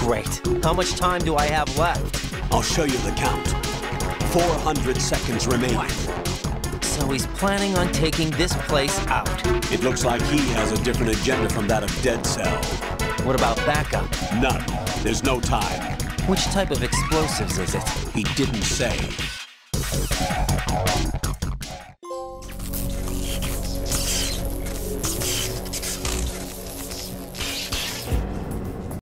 Great. How much time do I have left? I'll show you the count. 400 seconds remaining. So he's planning on taking this place out. It looks like he has a different agenda from that of Dead Cell. What about backup? None. There's no time. Which type of explosives is it? He didn't say.